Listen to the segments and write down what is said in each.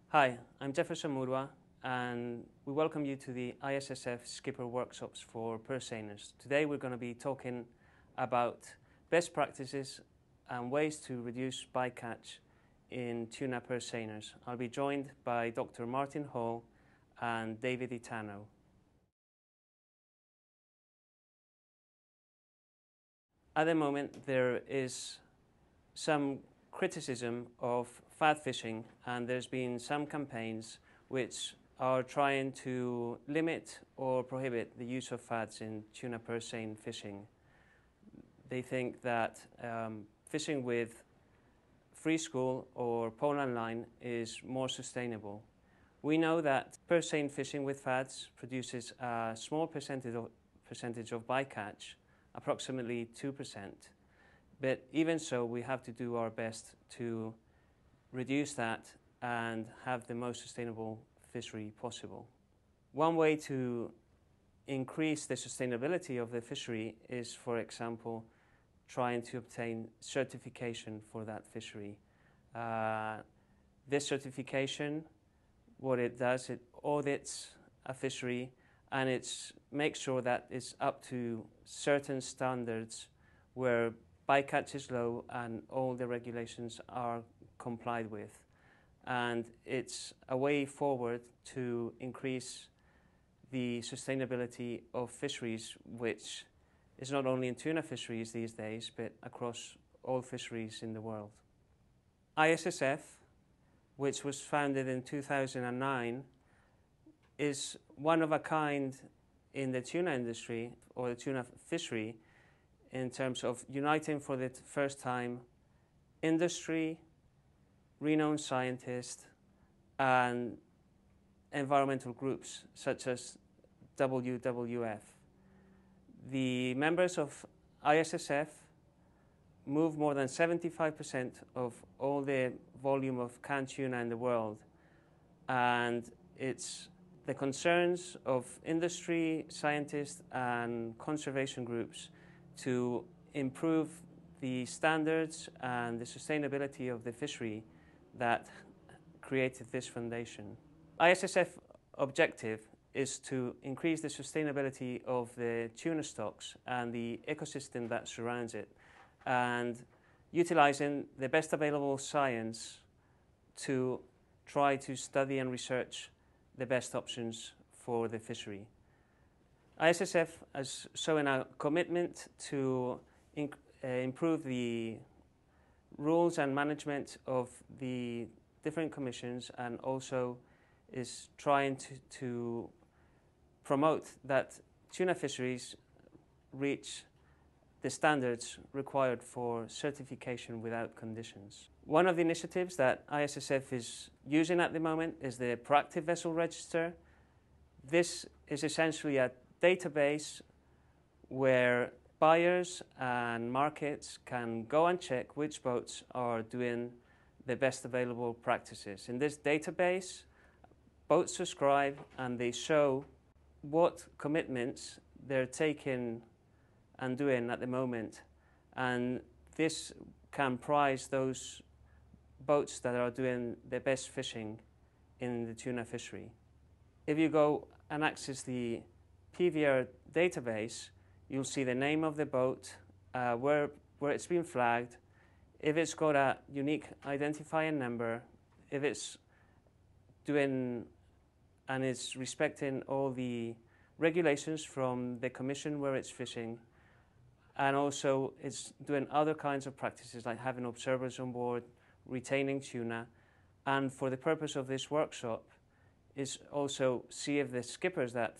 Hi, I'm Jefferson Murwa, and we welcome you to the ISSF Skipper Workshops for Purseaners. Today we're going to be talking about best practices and ways to reduce bycatch in tuna purseaners. I'll be joined by Dr. Martin Hall and David Itano. At the moment, there is some criticism of fad fishing, and there's been some campaigns which are trying to limit or prohibit the use of fads in tuna purseine fishing. They think that fishing with free school or pole and line is more sustainable. We know that purseine fishing with fads produces a small percentage of bycatch, approximately 2%. But even so, we have to do our best to reduce that and have the most sustainable fishery possible. One way to increase the sustainability of the fishery is, for example, trying to obtain certification for that fishery. This certification, what it does, it audits a fishery and it makes sure that it's up to certain standards where bycatch is low and all the regulations are complied with. And it's a way forward to increase the sustainability of fisheries, which is not only in tuna fisheries these days, but across all fisheries in the world. ISSF, which was founded in 2009, is one of a kind in the tuna industry or the tuna fishery, in terms of uniting for the first time industry, renowned scientists, and environmental groups such as WWF. The members of ISSF move more than 75% of all the volume of canned tuna in the world, and it's the concerns of industry, scientists, and conservation groups to improve the standards and the sustainability of the fishery that created this foundation. ISSF objective is to increase the sustainability of the tuna stocks and the ecosystem that surrounds it, and utilizing the best available science to try to study and research the best options for the fishery. ISSF has shown a commitment to improve the rules and management of the different commissions, and also is trying to promote that tuna fisheries reach the standards required for certification without conditions. One of the initiatives that ISSF is using at the moment is the Proactive Vessel Register. This is essentially a database where buyers and markets can go and check which boats are doing the best available practices. In this database, boats subscribe and they show what commitments they're taking and doing at the moment, and this can prize those boats that are doing the best fishing in the tuna fishery. If you go and access the PVR database, you'll see the name of the boat, where it's been flagged, if it's got a unique identifying number, if it's doing and is respecting all the regulations from the commission where it's fishing, and also it's doing other kinds of practices like having observers on board, retaining tuna, and for the purpose of this workshop is also see if the skippers that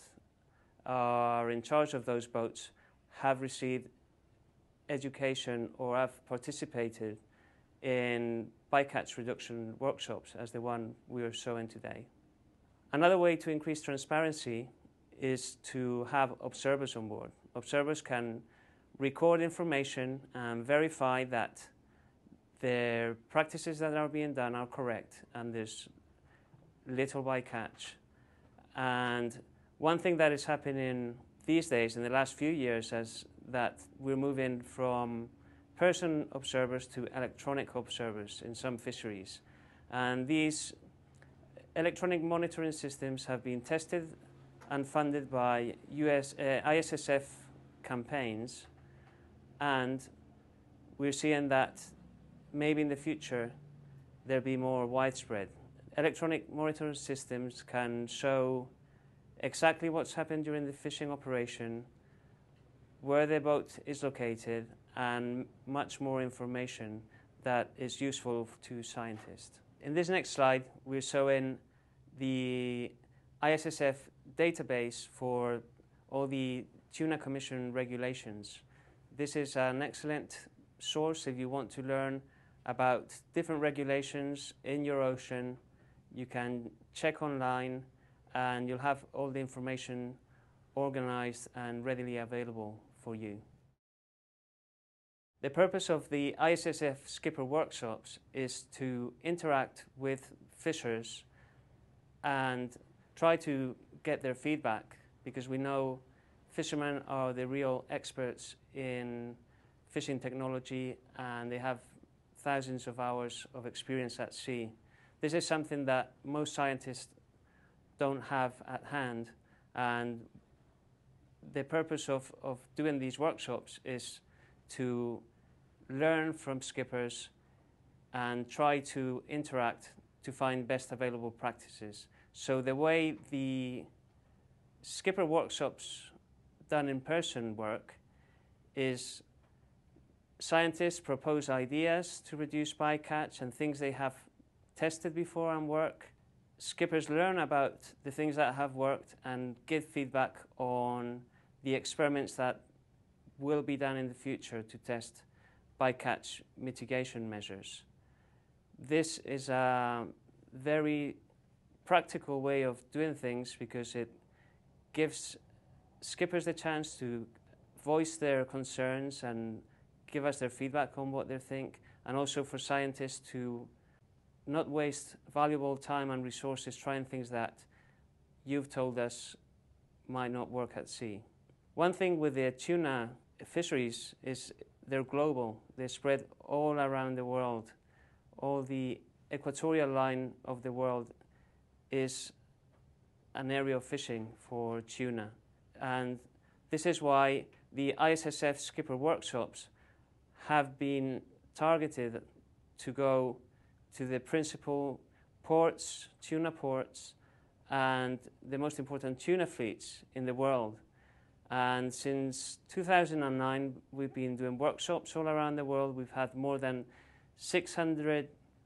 are in charge of those boats have received education or have participated in bycatch reduction workshops as the one we are showing today. Another way to increase transparency is to have observers on board. Observers can record information and verify that the practices that are being done are correct and there's little bycatch. And one thing that is happening these days in the last few years is that we're moving from person observers to electronic observers in some fisheries. And these electronic monitoring systems have been tested and funded by ISSF campaigns, and we're seeing that maybe in the future there'll be more widespread. Electronic monitoring systems can show exactly what's happened during the fishing operation, where the boat is located, and much more information that is useful to scientists. In this next slide, we're showing the ISSF database for all the Tuna Commission regulations. This is an excellent source if you want to learn about different regulations in your ocean. You can check online and you'll have all the information organized and readily available for you. The purpose of the ISSF skipper workshops is to interact with fishers and try to get their feedback, because we know fishermen are the real experts in fishing technology and they have thousands of hours of experience at sea. This is something that most scientists don't have at hand, and the purpose of doing these workshops is to learn from skippers and try to interact to find best available practices. So the way the skipper workshops done in person work is scientists propose ideas to reduce bycatch and things they have tested before and work. Skippers learn about the things that have worked and give feedback on the experiments that will be done in the future to test bycatch mitigation measures. This is a very practical way of doing things because it gives skippers the chance to voice their concerns and give us their feedback on what they think, and also for scientists to not waste valuable time and resources trying things that you've told us might not work at sea. One thing with the tuna fisheries is they're global. They spread all around the world. All the equatorial line of the world is an area of fishing for tuna. And this is why the ISSF skipper workshops have been targeted to go to the principal ports, tuna ports, and the most important tuna fleets in the world. And since 2009, we've been doing workshops all around the world. We've had more than 600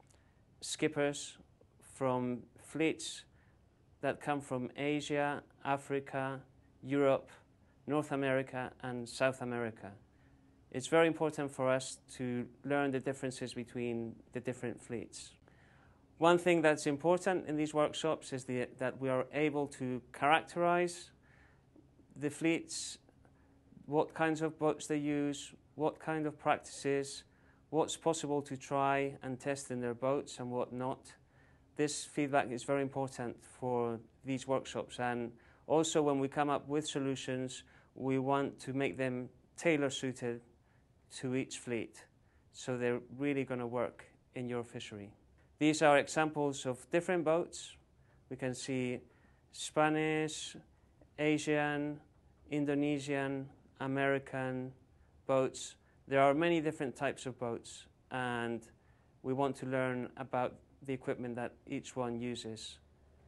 skippers from fleets that come from Asia, Africa, Europe, North America, and South America. It's very important for us to learn the differences between the different fleets. One thing that's important in these workshops is that we are able to characterize the fleets, what kinds of boats they use, what kind of practices, what's possible to try and test in their boats and what not. This feedback is very important for these workshops, and also when we come up with solutions, we want to make them tailor-suited to each fleet, so they're really going to work in your fishery. These are examples of different boats. We can see Spanish, Asian, Indonesian, American boats. There are many different types of boats, and we want to learn about the equipment that each one uses.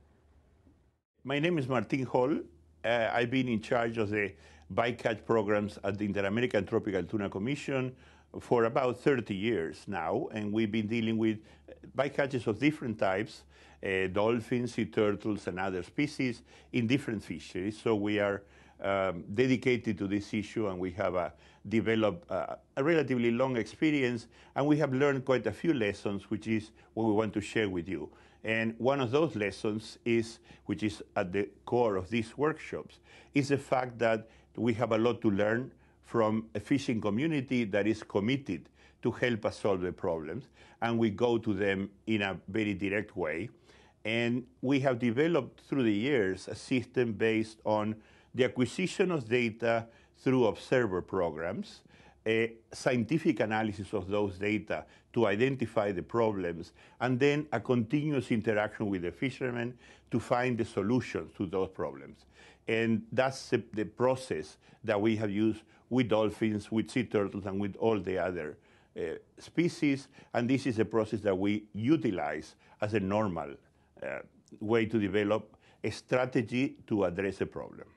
My name is Martin Hall. I've been in charge of the bycatch programs at the Inter-American Tropical Tuna Commission for about 30 years now, and we've been dealing with bycatches of different types, dolphins, sea turtles, and other species in different fisheries. So we are dedicated to this issue, and we have developed a relatively long experience, and we have learned quite a few lessons, which is what we want to share with you. And one of those lessons is, which is at the core of these workshops, is the fact that we have a lot to learn from a fishing community that is committed to help us solve the problems, and we go to them in a very direct way. And we have developed through the years a system based on the acquisition of data through observer programs, a scientific analysis of those data to identify the problems, and then a continuous interaction with the fishermen to find the solutions to those problems. And that's the process that we have used with dolphins, with sea turtles, and with all the other species. And this is a process that we utilize as a normal way to develop a strategy to address a problem.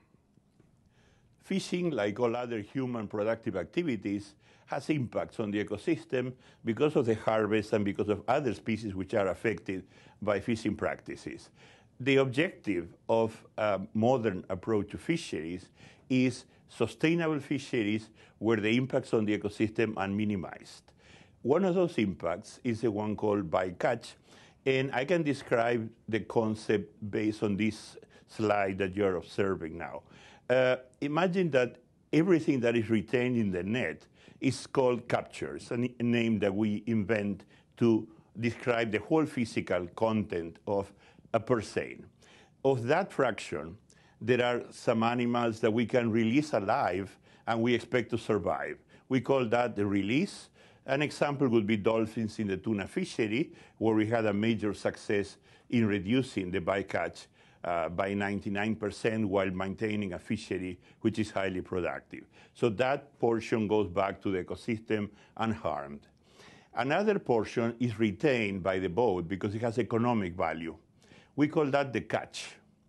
Fishing, like all other human productive activities, has impacts on the ecosystem because of the harvest and because of other species which are affected by fishing practices. The objective of a modern approach to fisheries is sustainable fisheries where the impacts on the ecosystem are minimized. One of those impacts is the one called bycatch, and I can describe the concept based on this slide that you're observing now. Imagine that everything that is retained in the net is called captures, a name that we invent to describe the whole physical content of a per seine. Of that fraction, there are some animals that we can release alive and we expect to survive. We call that the release. An example would be dolphins in the tuna fishery, where we had a major success in reducing the bycatch by 99% while maintaining a fishery which is highly productive. So that portion goes back to the ecosystem unharmed. Another portion is retained by the boat because it has economic value. We call that the catch.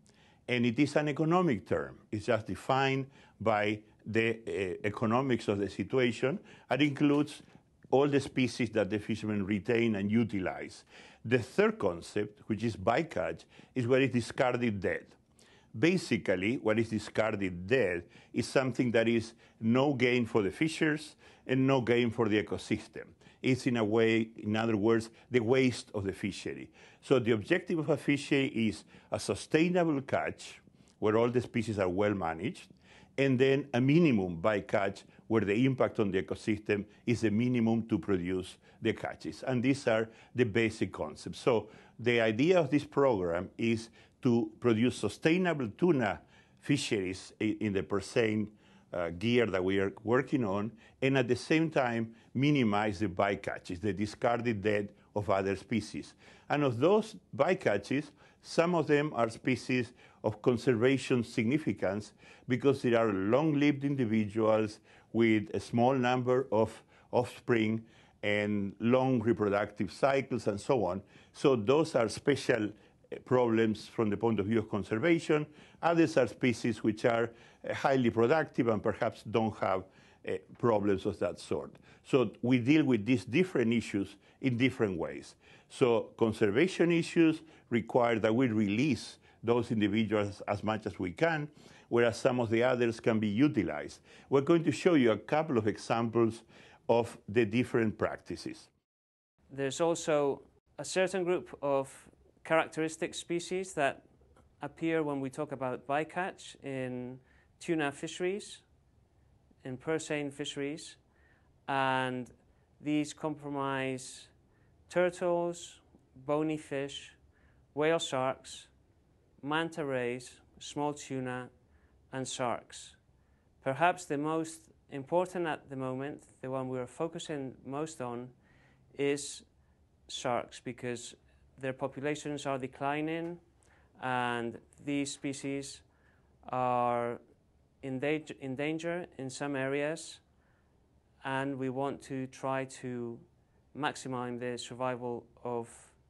And it is an economic term. It's just defined by the economics of the situation and includes all the species that the fishermen retain and utilize. The third concept, which is bycatch, is what is discarded dead. Basically, what is discarded dead is something that is no gain for the fishers and no gain for the ecosystem. It's in a way, in other words, the waste of the fishery. So the objective of a fishery is a sustainable catch where all the species are well managed, and then a minimum bycatch where the impact on the ecosystem is the minimum to produce the catches. And these are the basic concepts. So the idea of this program is to produce sustainable tuna fisheries in the per seine gear that we are working on, and at the same time minimize the bycatches, the discarded dead of other species. And of those bycatches, some of them are species of conservation significance because they are long-lived individuals with a small number of offspring and long reproductive cycles and so on. So those are special problems from the point of view of conservation. Others are species which are highly productive and perhaps don't have problems of that sort. So we deal with these different issues in different ways. So conservation issues require that we release those individuals as much as we can, whereas some of the others can be utilized. We're going to show you a couple of examples of the different practices. There's also a certain group of characteristic species that appear when we talk about bycatch in tuna fisheries, in per seine fisheries, and these comprise turtles, bony fish, whale sharks, manta rays, small tuna, and sharks. Perhaps the most important at the moment, the one we're focusing most on, is sharks, because their populations are declining and these species are in danger in some areas, and we want to try to maximize the survival of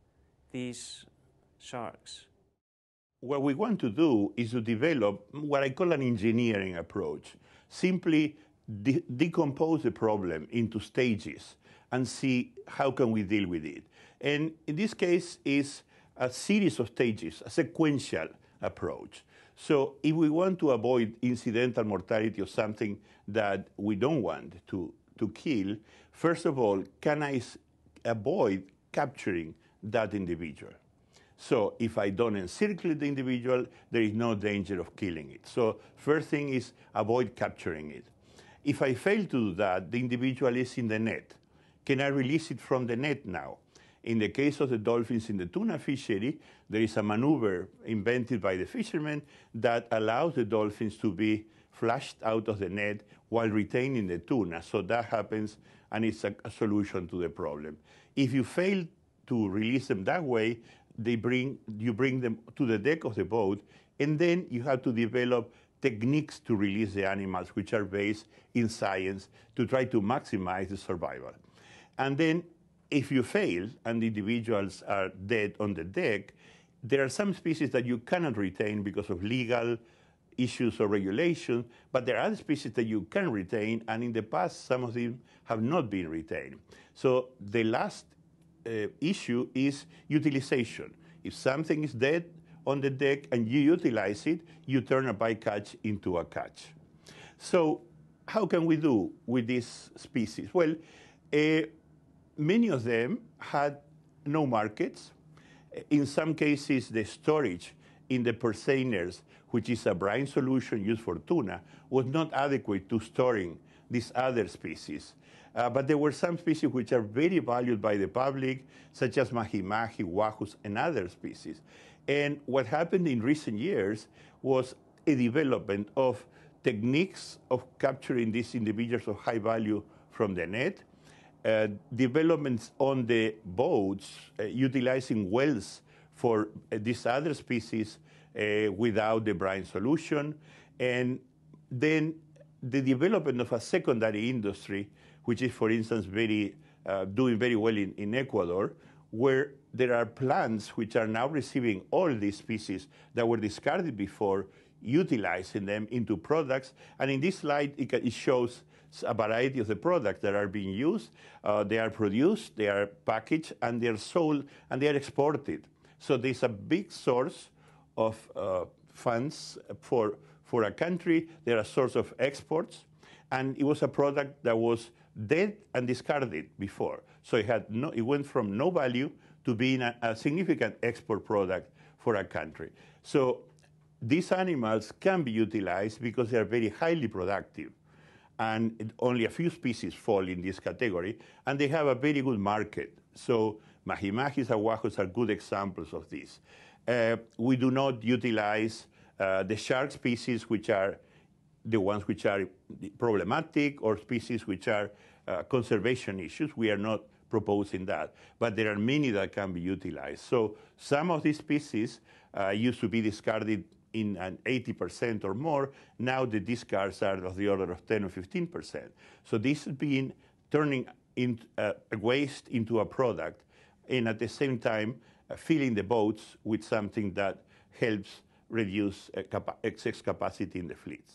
these sharks. What we want to do is to develop what I call an engineering approach. Simply decompose the problem into stages and see how can we deal with it. And in this case, it's a series of stages, a sequential approach. So if we want to avoid incidental mortality of something that we don't want to kill, first of all, can I avoid capturing that individual? So if I don't encircle the individual, there is no danger of killing it. So first thing is avoid capturing it. If I fail to do that, the individual is in the net. Can I release it from the net now? In the case of the dolphins in the tuna fishery, there is a maneuver invented by the fishermen that allows the dolphins to be flushed out of the net while retaining the tuna. So that happens, and it's a solution to the problem. If you fail to release them that way, you bring them to the deck of the boat, and then you have to develop techniques to release the animals, which are based in science, to try to maximize the survival. And then if you fail and the individuals are dead on the deck, there are some species that you cannot retain because of legal issues or regulations, but there are other species that you can retain, and in the past, some of them have not been retained. So the last issue is utilization. If something is dead on the deck and you utilize it, you turn a bycatch into a catch. So how can we do with these species? Well, many of them had no markets. In some cases, the storage in the perceiners, which is a brine solution used for tuna, was not adequate to storing these other species. But there were some species which are very valued by the public, such as mahi-mahi, wahus, and other species. And what happened in recent years was a development of techniques of capturing these individuals of high value from the net, developments on the boats utilizing wells for these other species without the brine solution, and then the development of a secondary industry, which is, for instance, doing very well in Ecuador, where there are plants which are now receiving all these species that were discarded before, utilizing them into products. And in this slide, it shows a variety of the products that are being used. They are produced, they are packaged, and they are sold, and they are exported. So there's a big source of funds for a country. They're a source of exports. And it was a product that was dead and discarded before. So it went from no value to being a significant export product for a country. So these animals can be utilized because they are very highly productive. And only a few species fall in this category, and they have a very good market. So mahi-mahis and wahus are good examples of this. We do not utilize the shark species, which are the ones which are problematic, or species which are conservation issues. We are not proposing that, but there are many that can be utilized. So some of these species used to be discarded in an 80% or more. Now the discards are of the order of 10 or 15%. So this has been turning waste into a product, and at the same time filling the boats with something that helps reduce excess capacity in the fleets.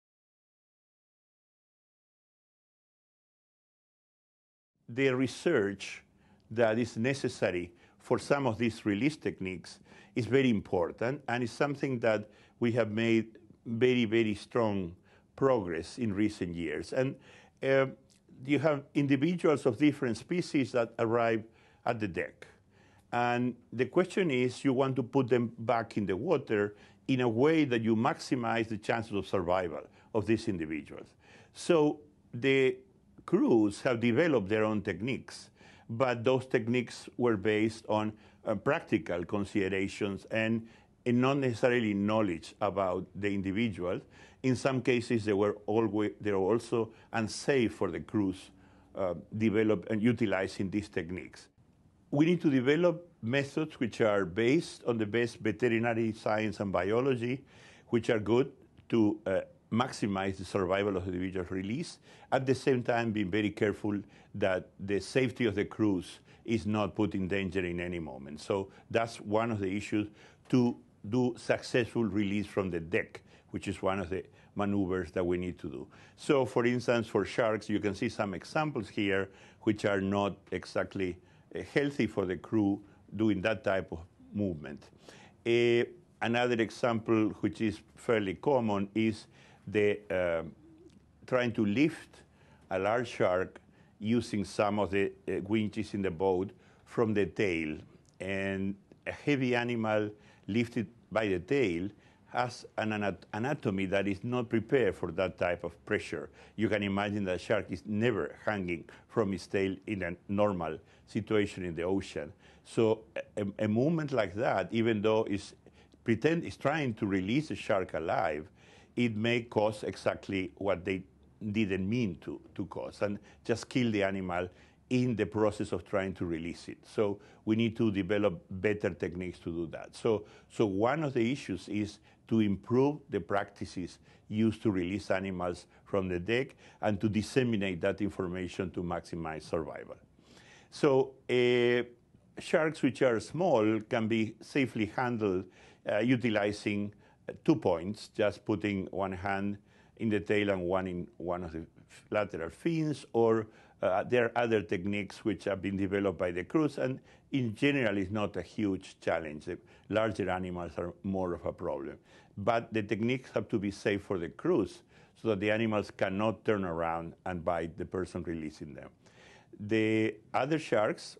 The research that is necessary for some of these release techniques is very important, and it's something that we have made very, very strong progress in recent years. And you have individuals of different species that arrive at the deck. And the question is, you want to put them back in the water in a way that you maximize the chances of survival of these individuals. So the crews have developed their own techniques, but those techniques were based on practical considerations and not necessarily knowledge about the individual. In some cases, they were also unsafe for the crews develop and utilizing these techniques. We need to develop methods which are based on the best veterinary science and biology, which are good to maximize the survival of the individual release, at the same time being very careful that the safety of the crews is not put in danger in any moment. So that's one of the issues, to do successful release from the deck, which is one of the maneuvers that we need to do. So for instance, for sharks, you can see some examples here which are not exactly healthy for the crew doing that type of movement. Another example, which is fairly common, is trying to lift a large shark using some of the winches in the boat from the tail. And a heavy animal lifted by the tail has an anatomy that is not prepared for that type of pressure. You can imagine that a shark is never hanging from its tail in a normal situation in the ocean. So a movement like that, even though it's trying to release the shark alive, it may cause exactly what they didn't mean to cause, and just kill the animal in the process of trying to release it. So we need to develop better techniques to do that. So one of the issues is to improve the practices used to release animals from the deck and to disseminate that information to maximize survival. So sharks which are small can be safely handled utilizing 2 points, just putting one hand in the tail and one in one of the lateral fins, or there are other techniques which have been developed by the crews, and in general it's not a huge challenge. The larger animals are more of a problem. But the techniques have to be safe for the crews so that the animals cannot turn around and bite the person releasing them. The other sharks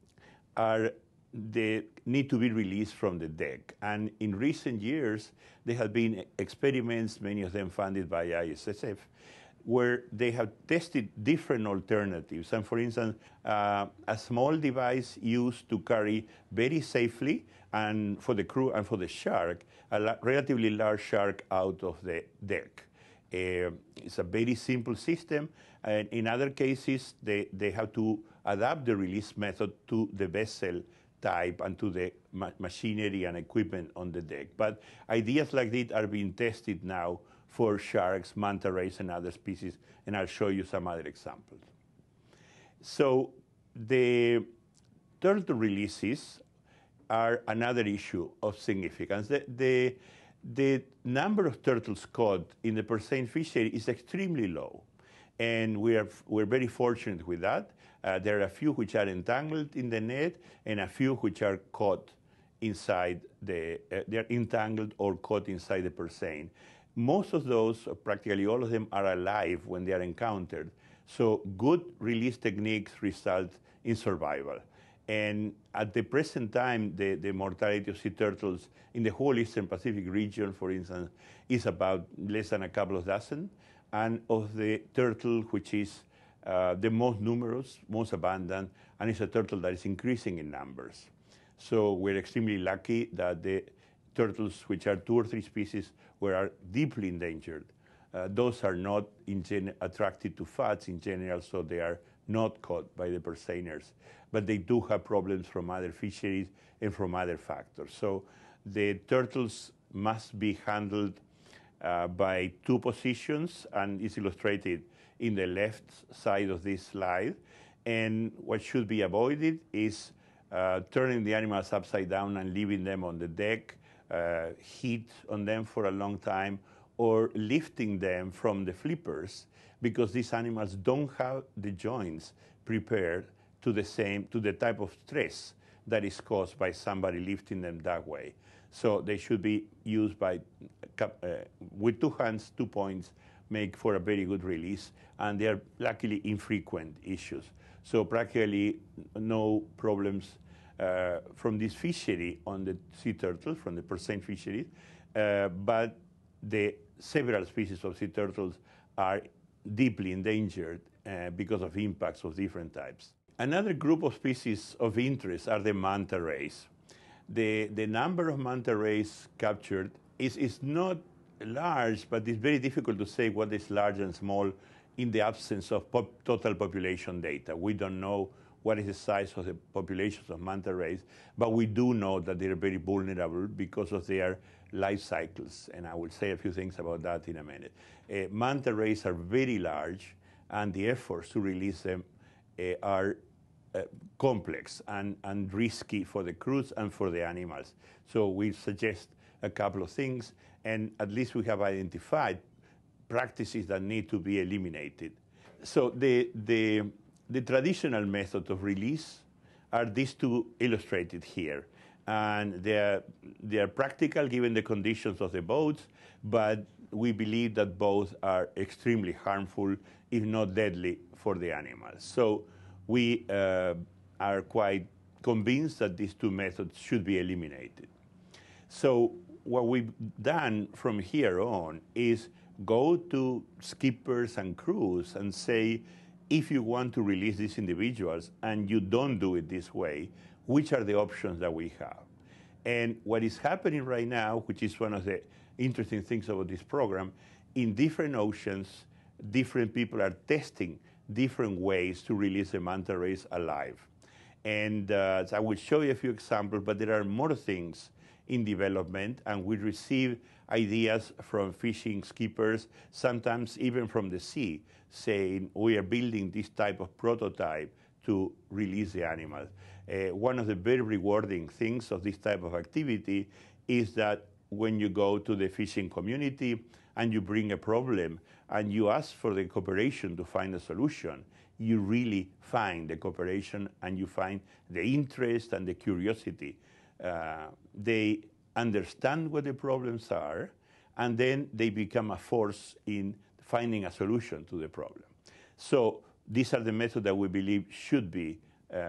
they need to be released from the deck. And in recent years, there have been experiments, many of them funded by ISSF, where they have tested different alternatives. And for instance, a small device used to carry very safely, and for the crew and for the shark, a relatively large shark out of the deck. It's a very simple system. And in other cases, they have to adapt the release method to the vessel type and to the machinery and equipment on the deck. But ideas like this are being tested now for sharks, manta rays, and other species, and I'll show you some other examples. So the turtle releases are another issue of significance. The number of turtles caught in the per Seine fishery is extremely low, and we're very fortunate with that. There are a few which are entangled in the net, and a few which are caught inside they're entangled or caught inside the per Seine. Most of those, practically all of them, are alive when they are encountered. So good release techniques result in survival. And at the present time, the mortality of sea turtles in the whole Eastern Pacific region, for instance, is about less than a couple of dozen. And of the turtle, which is the most numerous, most abundant, and it's a turtle that is increasing in numbers. So we're extremely lucky that the turtles, which are 2 or 3 species, are deeply endangered. Those are not attracted to fats in general, so they are not caught by the per Seiners. But they do have problems from other fisheries and from other factors. So the turtles must be handled by 2 positions, and it's illustrated in the left side of this slide. And what should be avoided is turning the animals upside down and leaving them on the deck, heat on them for a long time, or lifting them from the flippers, because these animals don't have the joints prepared to the type of stress that is caused by somebody lifting them that way. So they should be used with 2 hands, 2 points, make for a very good release, and they are luckily infrequent issues. So practically no problems from this fishery on the sea turtle, from the per Seine fisheries, but the several species of sea turtles are deeply endangered because of impacts of different types. Another group of species of interest are the manta rays. The number of manta rays captured is not large, but it's very difficult to say what is large and small in the absence of total population data. We don't know what is the size of the populations of manta rays, but we do know that they're very vulnerable because of their life cycles, and I will say a few things about that in a minute. Manta rays are very large, and the efforts to release them are complex and risky for the crews and for the animals. So we suggest a couple of things, and at least we have identified practices that need to be eliminated. So the traditional method of release are these 2 illustrated here. And they are practical given the conditions of the boats, but we believe that both are extremely harmful, if not deadly, for the animals. So we are quite convinced that these 2 methods should be eliminated. So what we've done from here on is go to skippers and crews and say, if you want to release these individuals and you don't do it this way, which are the options that we have? And what is happening right now, which is one of the interesting things about this program. In different oceans, different people are testing different ways to release the manta rays alive. And so I will show you a few examples, but there are more things in development, and we receive ideas from fishing skippers, sometimes even from the sea, saying we are building this type of prototype to release the animal. One of the very rewarding things of this type of activity is that when you go to the fishing community and you bring a problem and you ask for the cooperation to find a solution, you really find the cooperation and you find the interest and the curiosity. They understand what the problems are, and then they become a force in finding a solution to the problem. So these are the methods that we believe should be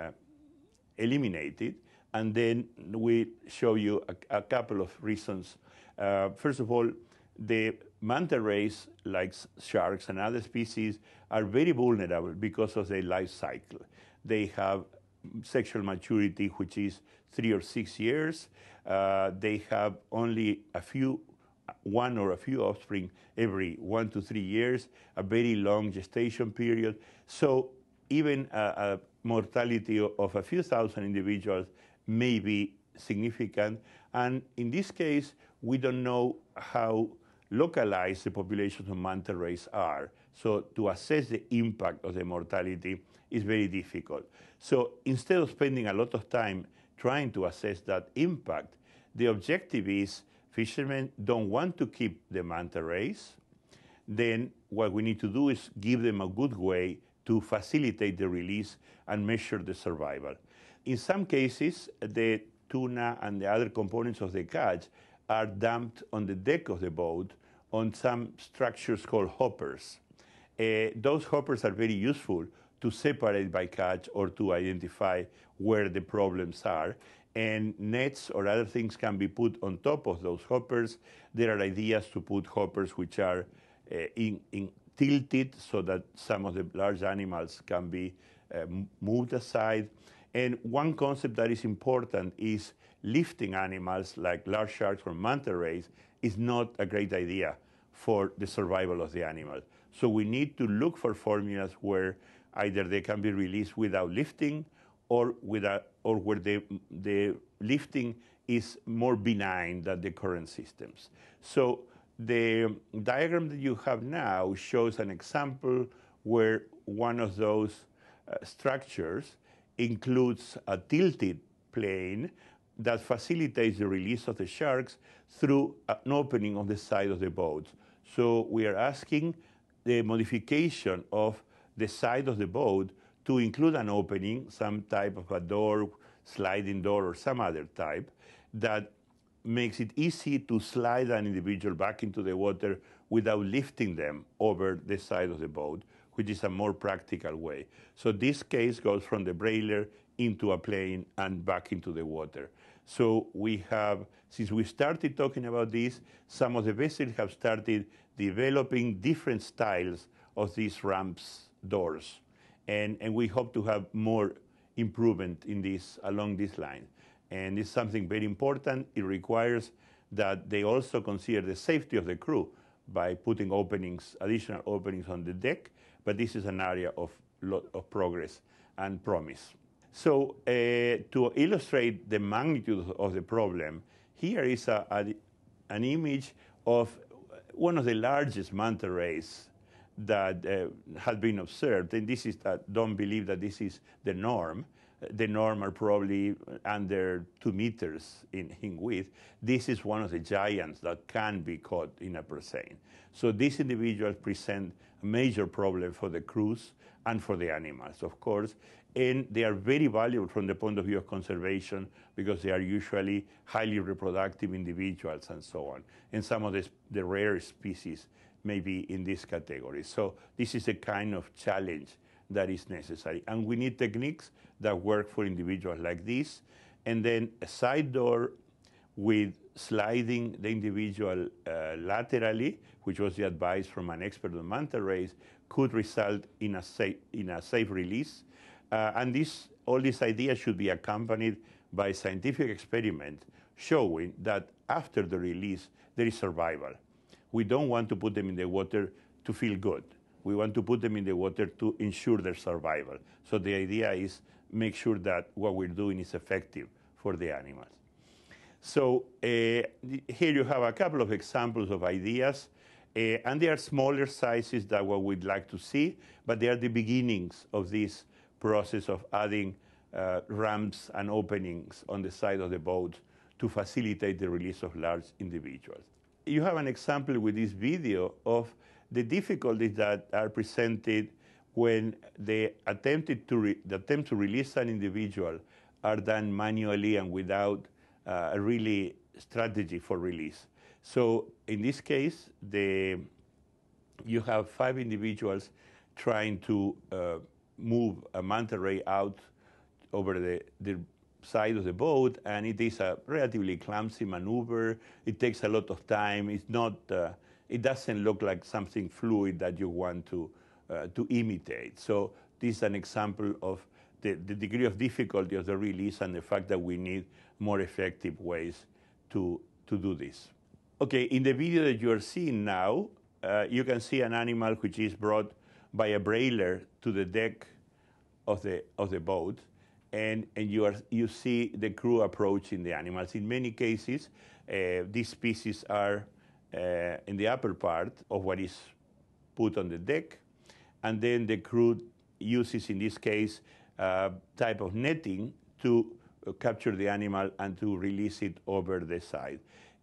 eliminated. And then we show you a couple of reasons. First of all, the manta rays, like sharks and other species, are very vulnerable because of their life cycle. They have sexual maturity, which is 3 or 6 years. They have only one or a few offspring every 1 to 3 years, a very long gestation period. So even a mortality of a few thousand individuals may be significant. And in this case, we don't know how localized the populations of manta rays are. So to assess the impact of the mortality is very difficult. So instead of spending a lot of time trying to assess that impact, the objective is fishermen don't want to keep the manta rays. Then what we need to do is give them a good way to facilitate the release and measure the survival. In some cases, the tuna and the other components of the catch are dumped on the deck of the boat on some structures called hoppers. Those hoppers are very useful to separate by catch or to identify where the problems are. And nets or other things can be put on top of those hoppers. There are ideas to put hoppers which are tilted so that some of the large animals can be moved aside. And one concept that is important is lifting animals like large sharks or manta rays is not a great idea for the survival of the animal. So we need to look for formulas where either they can be released without lifting or where the lifting is more benign than the current systems. So the diagram that you have now shows an example where one of those structures includes a tilted plane that facilitates the release of the sharks through an opening on the side of the boat. So we are asking the modification of the side of the boat to include an opening, some type of a door, sliding door, or some other type that makes it easy to slide an individual back into the water without lifting them over the side of the boat, which is a more practical way. So this case goes from the brailer into a plane and back into the water. So we have, since we started talking about this, some of the vessels have started developing different styles of these ramps doors. And we hope to have more improvement in this along this line. And it's something very important. It requires that they also consider the safety of the crew by putting openings, additional openings on the deck. But this is an area of lot of progress and promise. So to illustrate the magnitude of the problem, here is an image of one of the largest manta rays that has been observed. And this is don't believe that this is the norm. The norm are probably under 2 meters in width. This is one of the giants that can be caught in a Seine. So these individuals present a major problem for the crews and for the animals, of course. And they are very valuable from the point of view of conservation because they are usually highly reproductive individuals and so on. And some of the rare species may be in this category. So this is a kind of challenge that is necessary. And we need techniques that work for individuals like this. And then a side door with sliding the individual laterally, which was the advice from an expert on manta rays, could result in a safe release. And all these ideas should be accompanied by scientific experiment showing that after the release, there is survival. We don't want to put them in the water to feel good. We want to put them in the water to ensure their survival. So the idea is make sure that what we're doing is effective for the animals. So here you have a couple of examples of ideas, and they are smaller sizes than what we'd like to see, but they are the beginnings of this process of adding ramps and openings on the side of the boat to facilitate the release of large individuals. You have an example with this video of the difficulties that are presented when the attempt to release an individual are done manually and without a really strategy for release. So in this case, you have 5 individuals trying to move a manta ray out over the side of the boat, and it is a relatively clumsy maneuver. It takes a lot of time. It's not. It doesn't look like something fluid that you want to imitate. So this is an example of the degree of difficulty of the release and the fact that we need more effective ways to do this. Okay, in the video that you are seeing now, you can see an animal which is brought by a brailer to the deck of the boat, and you see the crew approaching the animals. In many cases, these species are in the upper part of what is put on the deck, and then the crew uses, in this case, type of netting to capture the animal and to release it over the side.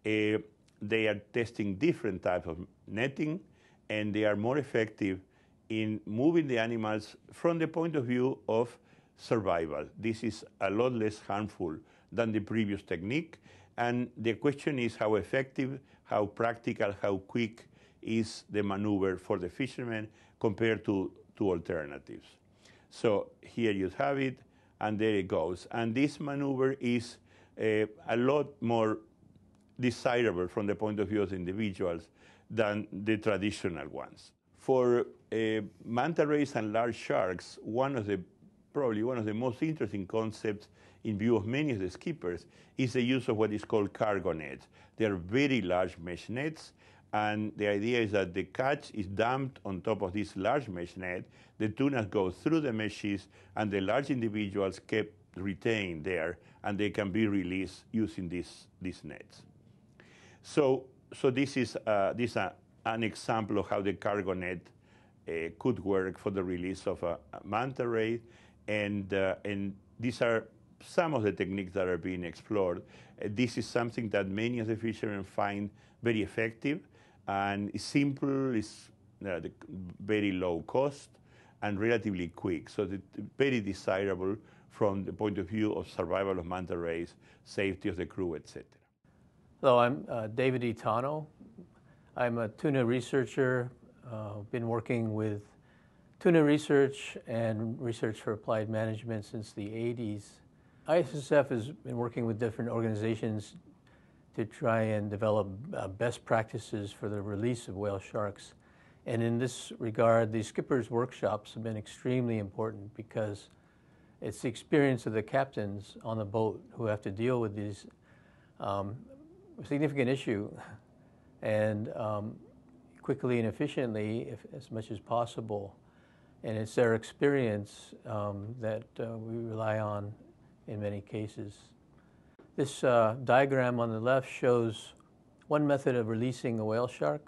They are testing different types of netting, and they are more effective in moving the animals from the point of view of survival. This is a lot less harmful than the previous technique, and the question is how effective, how practical, how quick is the maneuver for the fishermen compared to alternatives. So here you have it, and there it goes. And this maneuver is a lot more desirable from the point of view of the individuals than the traditional ones. For manta rays and large sharks, probably one of the most interesting concepts in view of many of the skippers is the use of what is called cargo nets. They are very large mesh nets, and the idea is that the catch is dumped on top of this large mesh net, the tuna go through the meshes, and the large individuals kept retained there, and they can be released using these nets. So this is an example of how the cargo net could work for the release of a manta ray, and these are some of the techniques that are being explored. This is something that many of the fishermen find very effective, and it's simple, it's very low cost, and relatively quick. So it's very desirable from the point of view of survival of manta rays, safety of the crew, etc. Hello, I'm David Itano. I'm a tuna researcher. Been working with tuna research and research for applied management since the 80s. ISSF has been working with different organizations to try and develop best practices for the release of whale sharks. And in this regard, the skippers' workshops have been extremely important because it's the experience of the captains on the boat who have to deal with these significant issue and quickly and efficiently, as much as possible. And it's their experience that we rely on in many cases. This diagram on the left shows one method of releasing a whale shark,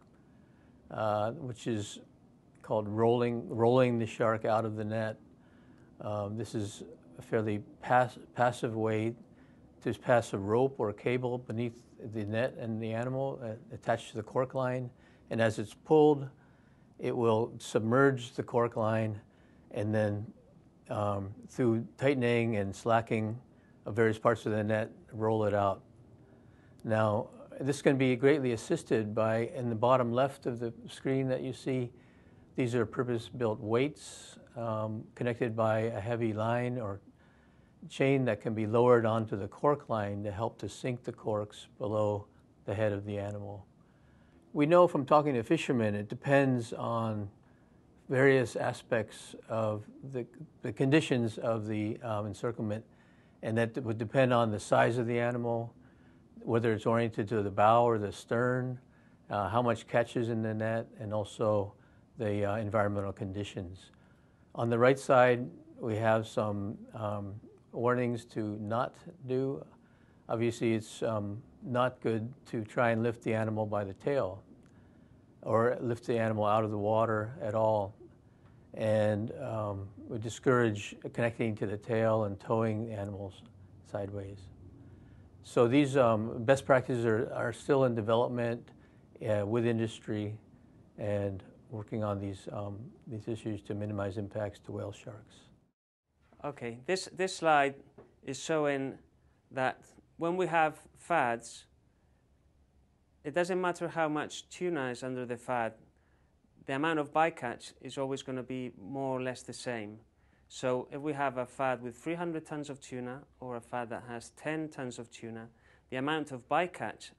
which is called rolling the shark out of the net. This is a fairly passive way to pass a rope or a cable beneath the net and the animal attached to the cork line, and as it's pulled, it will submerge the cork line, and then through tightening and slacking of various parts of the net, roll it out. Now, this can be greatly assisted by, in the bottom left of the screen that you see, these are purpose-built weights connected by a heavy line or chain that can be lowered onto the cork line to help to sink the corks below the head of the animal. We know from talking to fishermen, it depends on various aspects of the conditions of the encirclement, and that would depend on the size of the animal, whether it's oriented to the bow or the stern, how much catches in the net, and also the environmental conditions. On the right side, we have some warnings to not do. Obviously, it's not good to try and lift the animal by the tail or lift the animal out of the water at all. And we discourage connecting to the tail and towing the animals sideways. So these best practices are still in development with industry and working on these issues to minimize impacts to whale sharks. Okay, this slide is showing that when we have FADs, it doesn't matter how much tuna is under the FAD, the amount of bycatch is always going to be more or less the same. So if we have a FAD with 300 tons of tuna or a FAD that has 10 tons of tuna, the amount of bycatch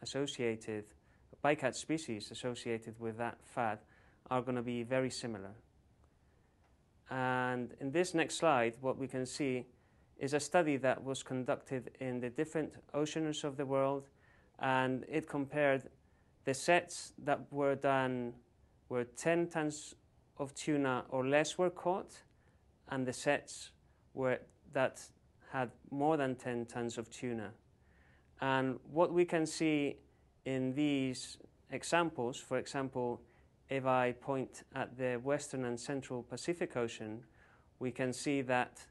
species associated with that FAD are going to be very similar. And in this next slide, what we can see is a study that was conducted in the different oceans of the world, and it compared the sets that were done where 10 tons of tuna or less were caught, and the sets that had more than 10 tons of tuna. And what we can see in these examples, for example, if I point at the Western and Central Pacific Ocean, we can see that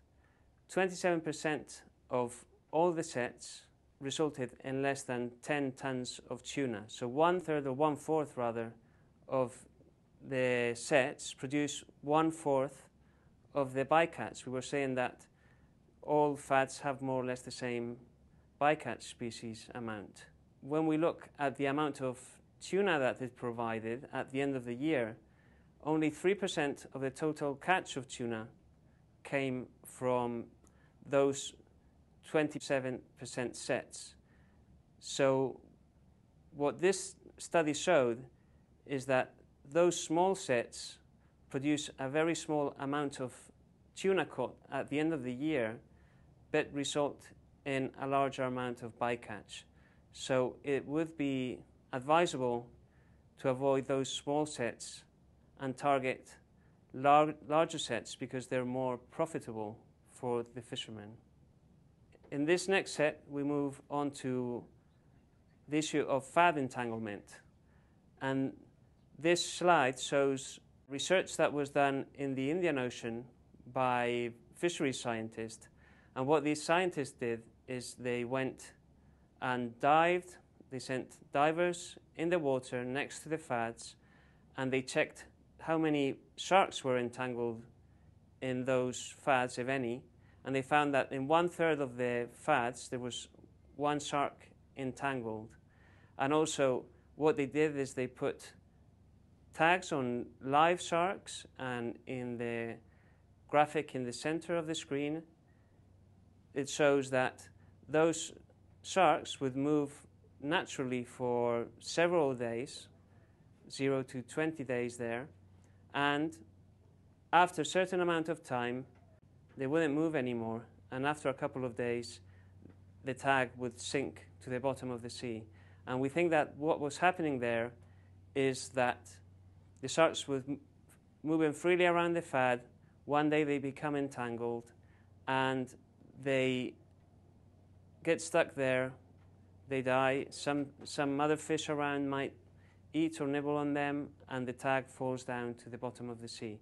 27% of all the sets resulted in less than 10 tons of tuna. So 1/3 or 1/4 rather of the sets produce 1/4 of the bycatch. We were saying that all FADs have more or less the same bycatch species amount. When we look at the amount of tuna that is provided at the end of the year, only 3% of the total catch of tuna came from those 27% sets. So what this study showed is that those small sets produce a very small amount of tuna caught at the end of the year, but result in a larger amount of bycatch. So it would be advisable to avoid those small sets and target larger sets because they're more profitable for the fishermen. In this next set, we move on to the issue of FAD entanglement. And this slide shows research that was done in the Indian Ocean by fisheries scientists. And what these scientists did is they went and dived. They sent divers in the water next to the FADs, and they checked how many sharks were entangled in those FADs, if any. And they found that in 1/3 of the FADs, there was one shark entangled. And also, what they did is they put tags on live sharks, and in the graphic in the center of the screen, it shows that those sharks would move naturally for several days, 0 to 20 days there, and after a certain amount of time, they wouldn't move anymore, and after a couple of days, the tag would sink to the bottom of the sea. And we think that what was happening there is that the sharks were moving freely around the FAD. One day they become entangled, and they get stuck there. They die. Some other fish around might eat or nibble on them, and the tag falls down to the bottom of the sea.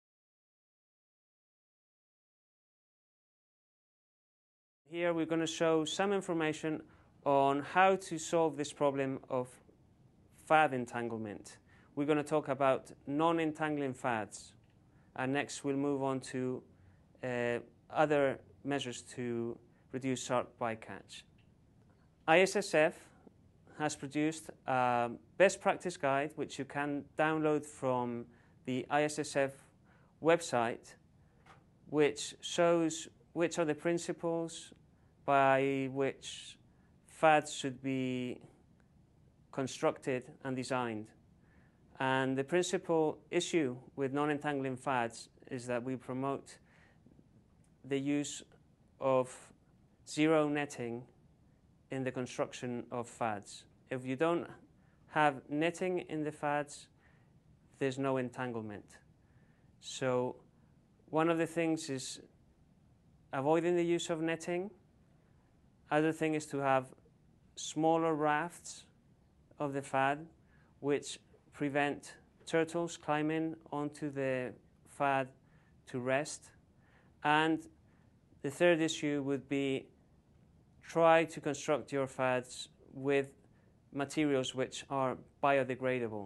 Here we're going to show some information on how to solve this problem of FAD entanglement. We're going to talk about non-entangling FADs, and next we'll move on to other measures to reduce shark bycatch. ISSF has produced a best practice guide, which you can download from the ISSF website, which shows which are the principles by which FADs should be constructed and designed. And the principal issue with non-entangling FADs is that we promote the use of zero netting in the construction of fads. If you don't have netting in the fads, there's no entanglement. So one of the things is avoiding the use of netting. Other thing is to have smaller rafts of the fad, which prevent turtles climbing onto the fad to rest. And the third issue would be try to construct your fads with materials which are biodegradable.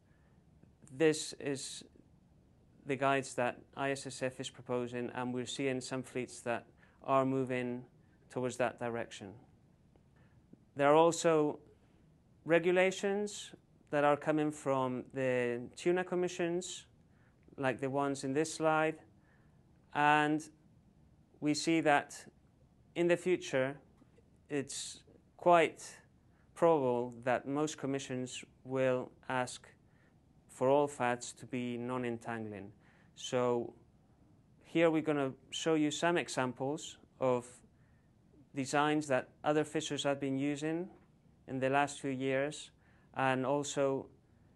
This is the guides that ISSF is proposing, and we're seeing some fleets that are moving towards that direction. There are also regulations that are coming from the tuna commissions, like the ones in this slide, and we see that in the future it's quite probable that most commissions will ask for all fads to be non-entangling. So here we're going to show you some examples of designs that other fishers have been using in the last few years, and also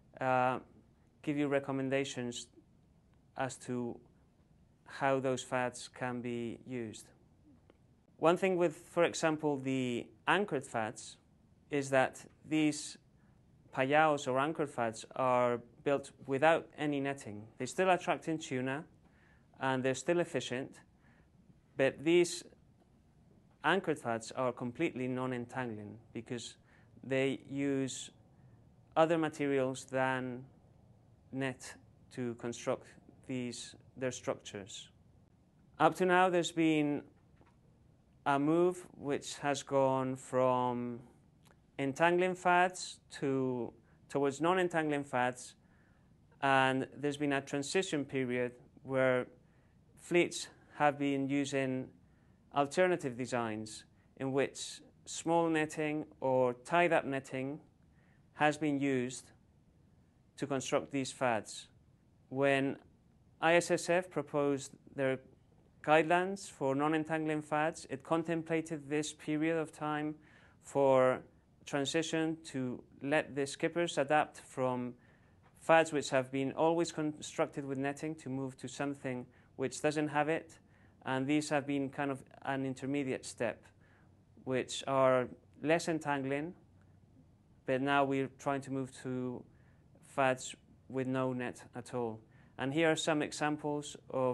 give you recommendations as to how those fads can be used. One thing with, for example, the anchored fads is that these payaos or anchored fads are built without any netting. They're still attracting tuna and they're still efficient, but these anchored fads are completely non-entangling because they use other materials than net to construct their structures. Up to now, there's been a move which has gone from entangling fads towards non-entangling fads, and there's been a transition period where fleets have been using alternative designs in which small netting or tied-up netting has been used to construct these fads. When ISSF proposed their guidelines for non-entangling fads, it contemplated this period of time for transition to let the skippers adapt from fads which have been always constructed with netting to move to something which doesn't have it, and these have been kind of an intermediate step which are less entangling, but now we're trying to move to fads with no net at all. And here are some examples of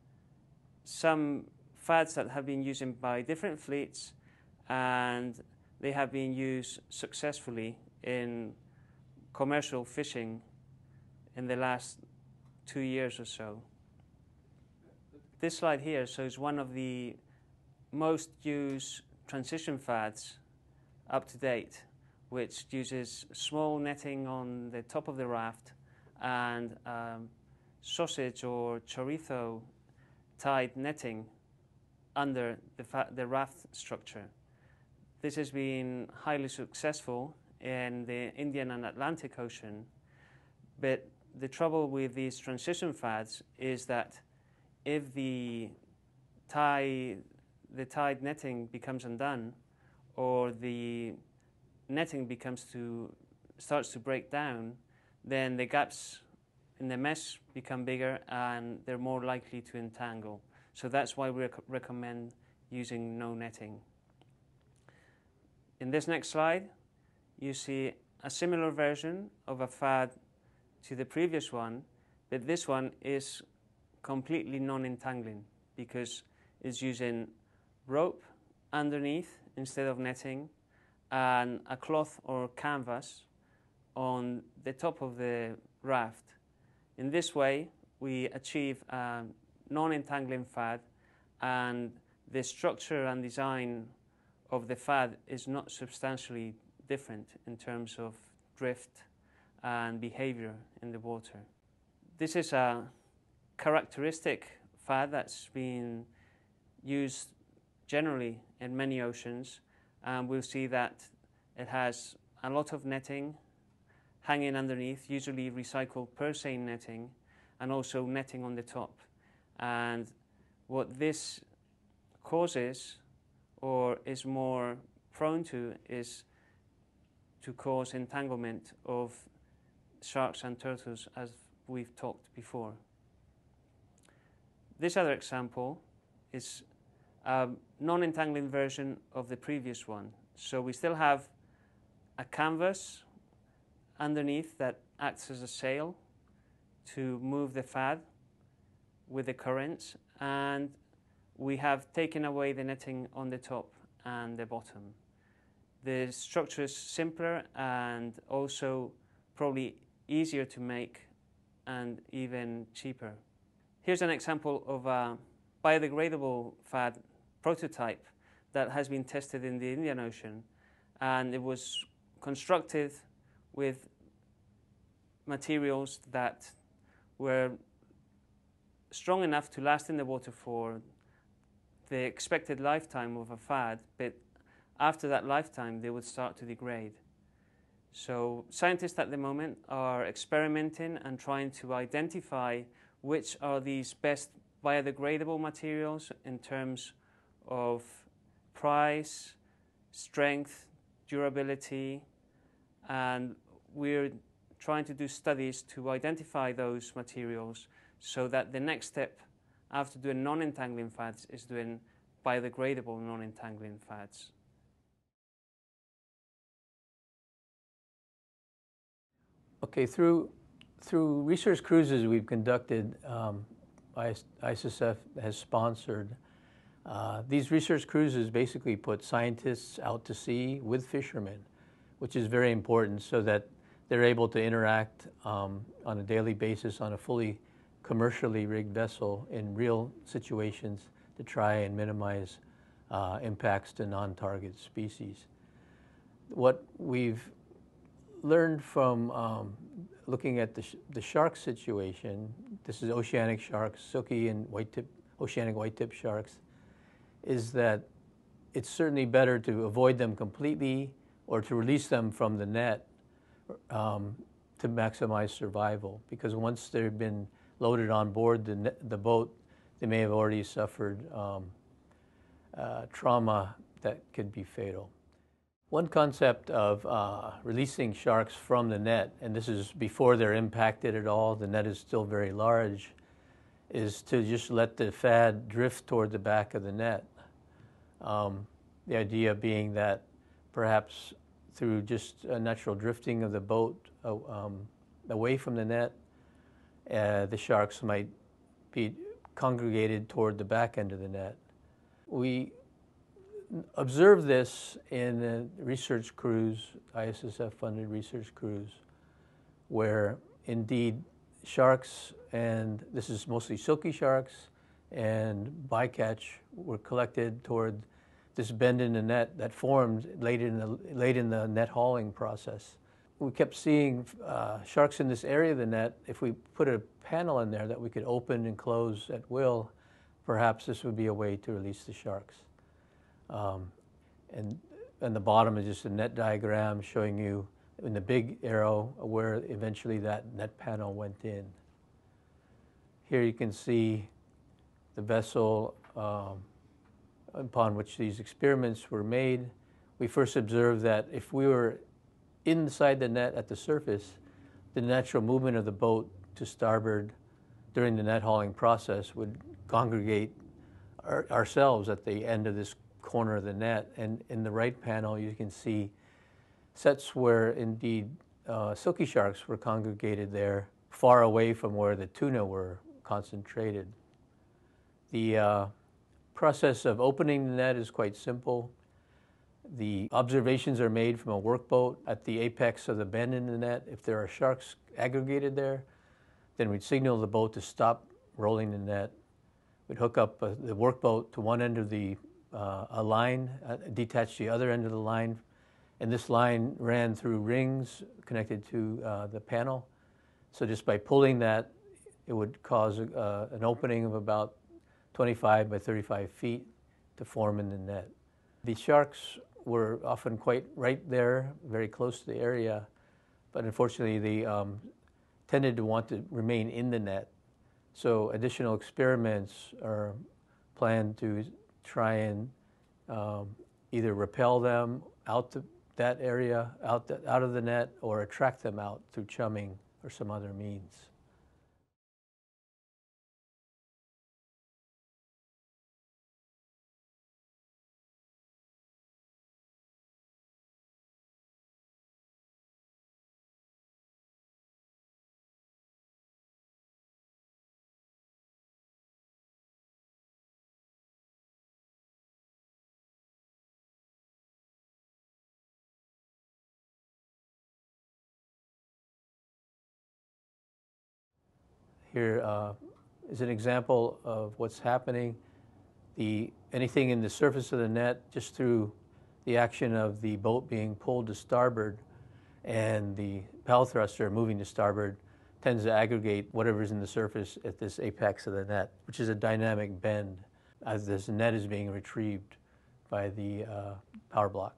some fads that have been used by different fleets, and they have been used successfully in commercial fishing in the last 2 years or so. This slide here shows one of the most used transition fads up to date, which uses small netting on the top of the raft and sausage or chorizo tied netting under the raft structure. This has been highly successful in the Indian and Atlantic Ocean, but the trouble with these transition fads is that if the tied netting becomes undone, or the netting starts to break down, then the gaps in the mesh become bigger and they're more likely to entangle. So that's why we recommend using no netting. In this next slide, you see a similar version of a fad to the previous one, but this one is completely non-entangling because it's using rope underneath instead of netting and a cloth or canvas on the top of the raft. In this way, we achieve a non-entangling fad, and the structure and design of the fad is not substantially different in terms of drift and behavior in the water. This is a characteristic fad that's been used generally in many oceans, and we'll see that it has a lot of netting hanging underneath, usually recycled Seine netting, and also netting on the top. And what this causes, or is more prone to is to cause entanglement of sharks and turtles, as we've talked before. This other example is a non-entangling version of the previous one. So we still have a canvas underneath that acts as a sail to move the FAD with the currents, and we have taken away the netting on the top and the bottom. The structure is simpler and also probably easier to make and even cheaper. Here's an example of a biodegradable FAD prototype that has been tested in the Indian Ocean, and it was constructed with materials that were strong enough to last in the water for the expected lifetime of a FAD, but after that lifetime they would start to degrade. So scientists at the moment are experimenting and trying to identify which are these best biodegradable materials in terms of price, strength, durability, and we're trying to do studies to identify those materials so that the next step after doing non-entangling FADs is doing biodegradable non-entangling FADs. Okay, through research cruises we've conducted, ISSF has sponsored. These research cruises basically put scientists out to sea with fishermen, which is very important so that they're able to interact on a daily basis on a fully commercially rigged vessel in real situations to try and minimize impacts to non-target species. What we've learned from looking at the shark situation, this is oceanic sharks, silky and oceanic white-tip sharks, is that it's certainly better to avoid them completely or to release them from the net to maximize survival, because once they've been loaded on board the boat, they may have already suffered trauma that could be fatal. One concept of releasing sharks from the net, and this is before they're impacted at all, the net is still very large, is to just let the FAD drift toward the back of the net. The idea being that perhaps through just a natural drifting of the boat away from the net, the sharks might be congregated toward the back end of the net. We observed this in a research cruise, ISSF-funded research cruise, where indeed sharks, and this is mostly silky sharks, and bycatch were collected toward this bend in the net that formed late in the net hauling process. We kept seeing sharks in this area of the net. If we put a panel in there that we could open and close at will, perhaps this would be a way to release the sharks. And the bottom is just a net diagram showing you in the big arrow where eventually that net panel went in. Here you can see the vessel upon which these experiments were made. We first observed that if we were inside the net at the surface, the natural movement of the boat to starboard during the net hauling process would congregate ourselves at the end of this corner of the net. And in the right panel, you can see sets where indeed silky sharks were congregated there, far away from where the tuna were concentrated. The process of opening the net is quite simple. The observations are made from a workboat at the apex of the bend in the net. If there are sharks aggregated there, then we'd signal the boat to stop rolling the net. We'd hook up the workboat to one end of a line, detach the other end of the line, and this line ran through rings connected to the panel. So just by pulling that, it would cause an opening of about 25 by 35 feet to form in the net. The sharks were often quite right there, very close to the area, but unfortunately they tended to want to remain in the net. So additional experiments are planned to try and either repel them out to that area, out of the net, or attract them out through chumming or some other means. Here is an example of what's happening. Anything in the surface of the net, just through the action of the boat being pulled to starboard and the bow thruster moving to starboard, tends to aggregate whatever's in the surface at this apex of the net, which is a dynamic bend as this net is being retrieved by the power block.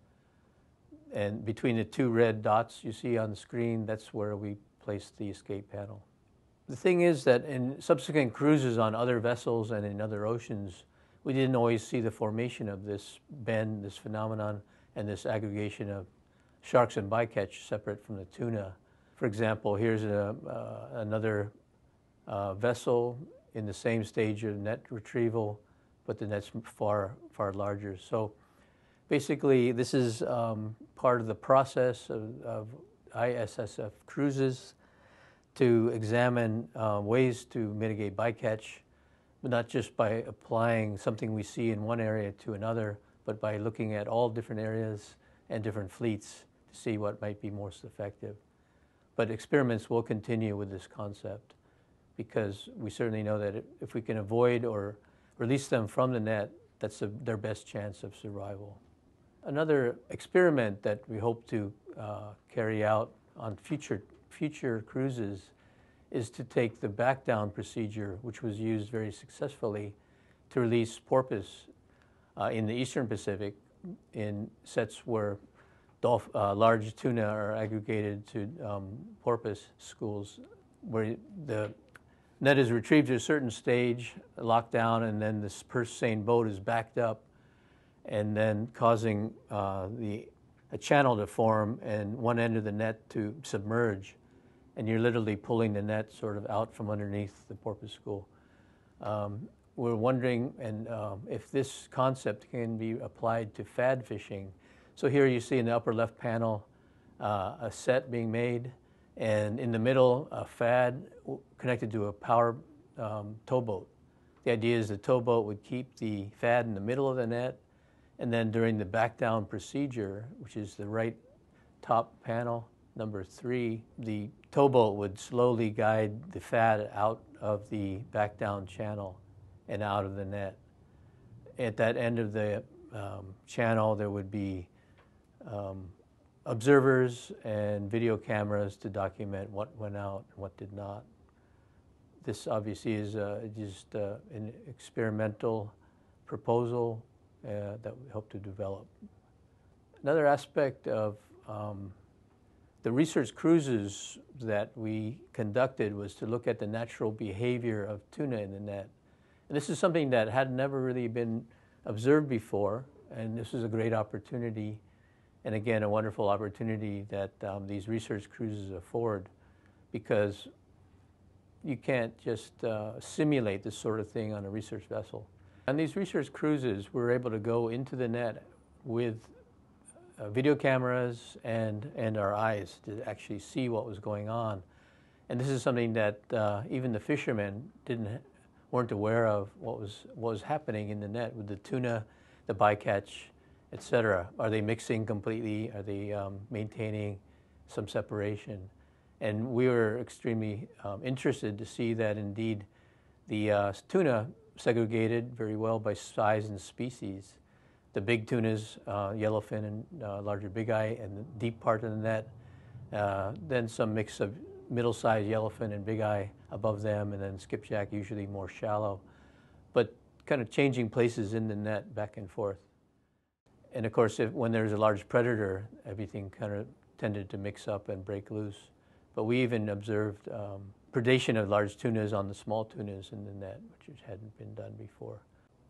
And between the two red dots you see on the screen, that's where we place the escape panel. The thing is that in subsequent cruises on other vessels and in other oceans, we didn't always see the formation of this bend, this phenomenon, and this aggregation of sharks and bycatch separate from the tuna. For example, here's another vessel in the same stage of net retrieval, but the net's far larger. So basically, this is part of the process of ISSF cruises to examine ways to mitigate bycatch, but not just by applying something we see in one area to another, but by looking at all different areas and different fleets to see what might be most effective. But experiments will continue with this concept because we certainly know that if we can avoid or release them from the net, that's their best chance of survival. Another experiment that we hope to carry out on future cruises is to take the back down procedure, which was used very successfully to release porpoise in the Eastern Pacific in sets where large tuna are aggregated to porpoise schools, where the net is retrieved to a certain stage, locked down, and then this purse seine boat is backed up, and then causing a channel to form and one end of the net to submerge. And you're literally pulling the net sort of out from underneath the porpoise school. We're wondering if this concept can be applied to fad fishing. So here you see in the upper left panel a set being made, and in the middle a fad connected to a power towboat. The idea is the towboat would keep the fad in the middle of the net, and then during the back down procedure, which is the right top panel, number 3, the towboat would slowly guide the fad out of the back down channel and out of the net. At that end of the channel, there would be observers and video cameras to document what went out and what did not. This obviously is just an experimental proposal that we hope to develop. Another aspect of the research cruises that we conducted was to look at the natural behavior of tuna in the net. And this is something that had never really been observed before, and this is a great opportunity, and again, a wonderful opportunity that these research cruises afford, because you can't just simulate this sort of thing on a research vessel. On these research cruises, we're able to go into the net with video cameras and our eyes to actually see what was going on. And this is something that even the fishermen weren't aware of what was happening in the net with the tuna, the bycatch, etc. Are they mixing completely? Are they maintaining some separation? And we were extremely interested to see that indeed the tuna segregated very well by size and species. The big tunas, yellowfin and larger bigeye, and the deep part of the net. Then some mix of middle-sized yellowfin and bigeye above them, and then skipjack, usually more shallow, but kind of changing places in the net back and forth. And of course, when there's a large predator, everything kind of tended to mix up and break loose. But we even observed predation of large tunas on the small tunas in the net, which hadn't been done before.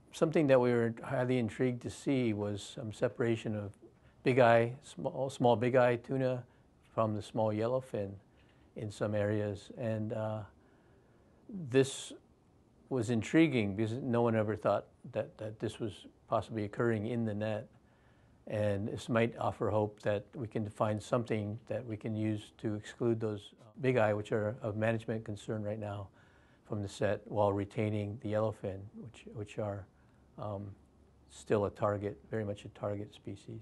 something that we were highly intrigued to see was some separation of big eye, small big eye tuna from the small yellowfin in some areas. And this was intriguing because no one ever thought that this was possibly occurring in the net. And this might offer hope that we can find something that we can use to exclude those big eye, which are of management concern right now, from the set, while retaining the yellowfin, which are still a target, very much a target species.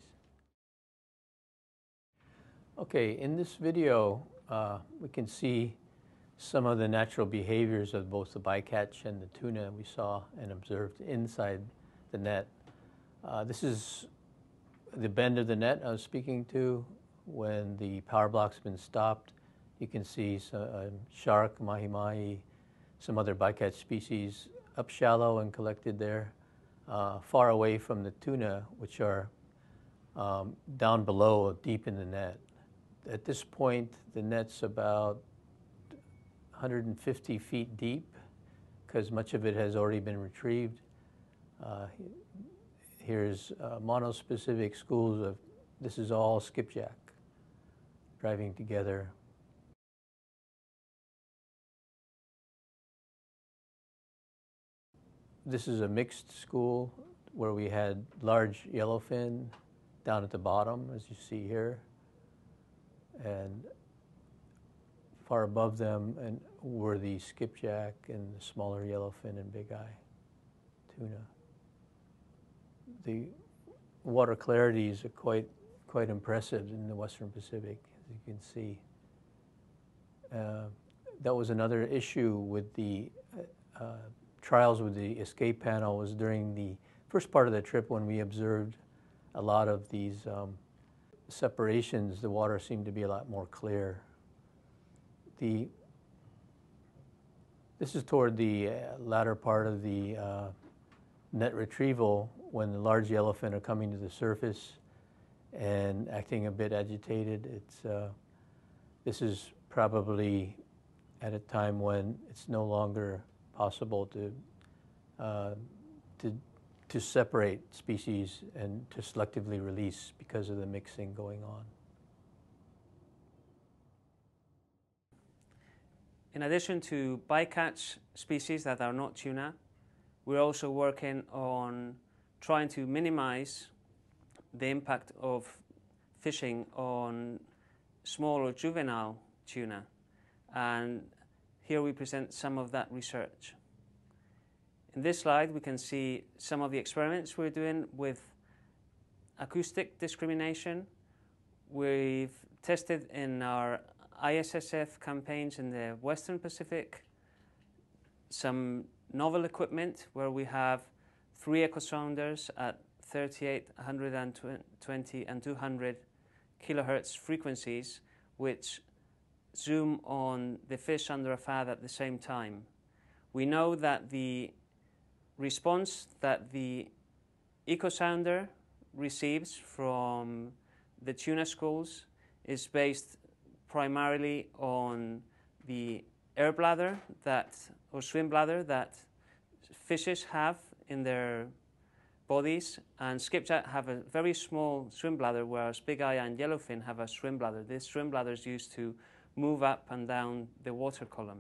Okay, in this video, we can see some of the natural behaviors of both the bycatch and the tuna we saw and observed inside the net. This is the bend of the net I was speaking to when the power block's been stopped. You can see shark, mahi-mahi, some other bycatch species up shallow and collected there, far away from the tuna, which are down below, deep in the net. At this point, the net's about 150 feet deep because much of it has already been retrieved. Here's monospecific schools of, this is all skipjack driving together. This is a mixed school where we had large yellowfin down at the bottom, as you see here, and far above them were the skipjack and the smaller yellowfin and big eye tuna. The water clarities are quite impressive in the Western Pacific, as you can see. That was another issue with the trials with the escape panel, was during the first part of the trip when we observed a lot of these separations. The water seemed to be a lot more clear. This is toward the latter part of the net retrieval, when the large yellowfin are coming to the surface and acting a bit agitated. This is probably at a time when it's no longer possible to separate species and to selectively release because of the mixing going on. In addition to bycatch species that are not tuna, we're also working on trying to minimize the impact of fishing on small or juvenile tuna. And here we present some of that research. In this slide, we can see some of the experiments we're doing with acoustic discrimination. We've tested in our ISSF campaigns in the Western Pacific some novel equipment where we have 3 echo sounders at 38, 120, and 200 kilohertz frequencies, which zoom on the fish under a FAD at the same time. We know that the response that the echo sounder receives from the tuna schools is based primarily on the air bladder or swim bladder that fishes have in their bodies, and skipjack have a very small swim bladder, whereas big eye and yellowfin have a swim bladder. This swim bladder is used to move up and down the water column.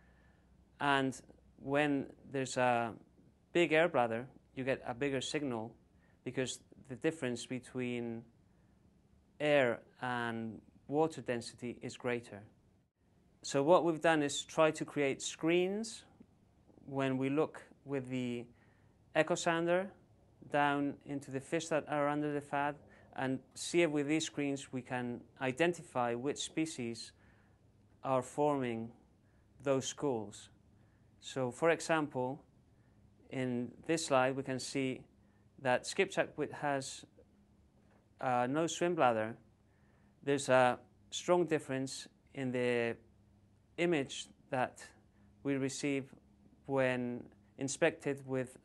And when there's a big air bladder, you get a bigger signal because the difference between air and water density is greater. So what we've done is try to create screens when we look with the echo sounder down into the fish that are under the FAD, and see if with these screens we can identify which species are forming those schools. So for example, in this slide we can see that skipjack has no swim bladder. There's a strong difference in the image that we receive when inspected with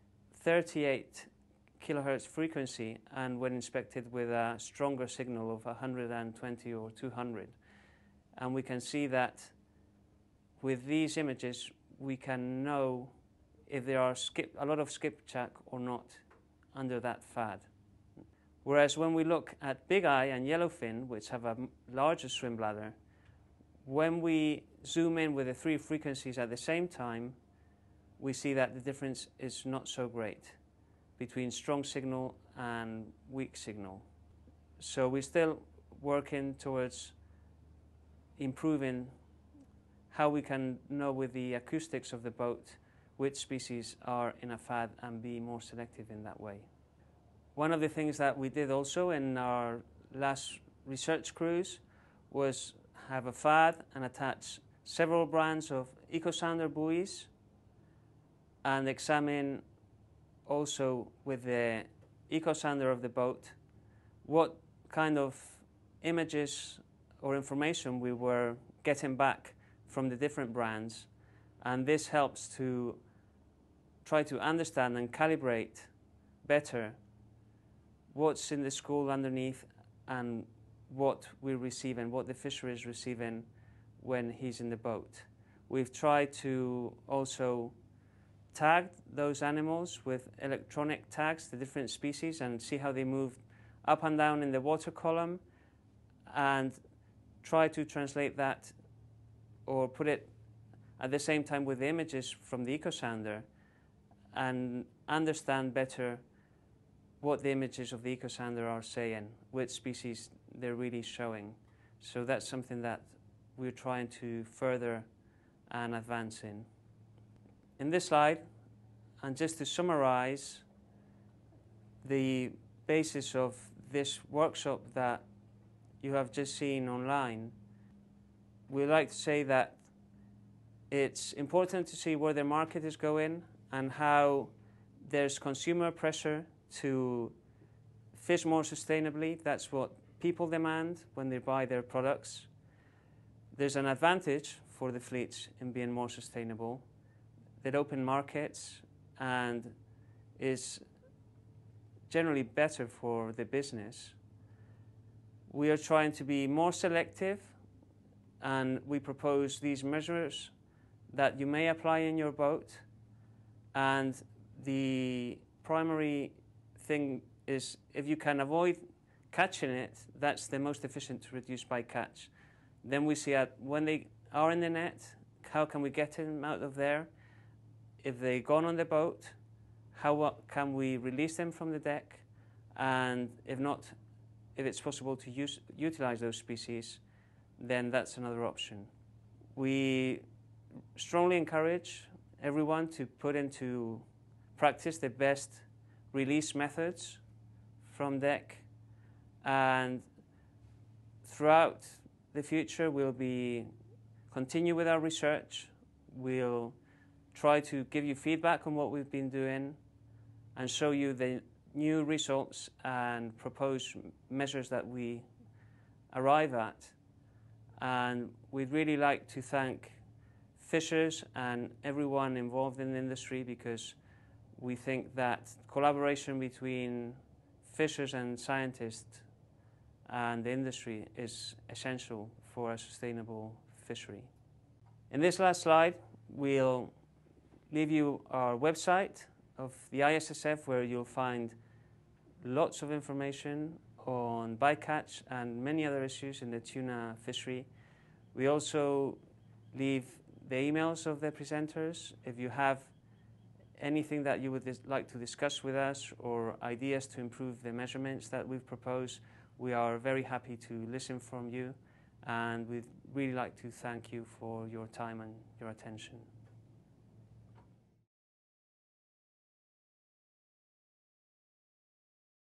38 kilohertz frequency and when inspected with a stronger signal of 120 or 200. And we can see that with these images we can know if there are a lot of skipjack or not under that FAD. Whereas when we look at big eye and yellowfin, which have a larger swim bladder, when we zoom in with the three frequencies at the same time, we see that the difference is not so great between strong signal and weak signal. So we're still working towards improving how we can know with the acoustics of the boat which species are in a FAD and be more selective in that way. One of the things that we did also in our last research cruise was have a FAD and attach several brands of eco-sounder buoys and examine also with the eco-sounder of the boat what kind of images or information we were getting back from the different brands, and this helps to try to understand and calibrate better what's in the school underneath and what we receive and what the fisher is receiving when he's in the boat. We've tried to also tag those animals with electronic tags, the different species, and see how they move up and down in the water column, and try to translate that or put it at the same time with the images from the eco-sounder and understand better what the images of the eco-sounder are saying, which species they're really showing. So that's something that we're trying to further and advance in. In this slide, and just to summarize the basis of this workshop that you have just seen online, we like to say that it's important to see where the market is going and how there's consumer pressure to fish more sustainably. That's what people demand when they buy their products. There's an advantage for the fleets in being more sustainable. That open markets and is generally better for the business. We are trying to be more selective, and we propose these measures that you may apply in your boat. And the primary thing is if you can avoid catching it, that's the most efficient to reduce bycatch. Then we see when they are in the net, how can we get them out of there? If they've gone on the boat, how can we release them from the deck? And if not, if it's possible to utilize those species, then that's another option. We strongly encourage everyone to put into practice the best release methods from deck, and throughout the future we'll continue with our research. We'll try to give you feedback on what we've been doing and show you the new results and propose measures that we arrive at. And we'd really like to thank fishers and everyone involved in the industry, because we think that collaboration between fishers and scientists and the industry is essential for a sustainable fishery. In this last slide, we'll leave you our website of the ISSF, where you'll find lots of information on bycatch and many other issues in the tuna fishery. We also leave the emails of the presenters. If you have anything that you would like to discuss with us or ideas to improve the measurements that we've proposed, we are very happy to listen from you, and we'd really like to thank you for your time and your attention.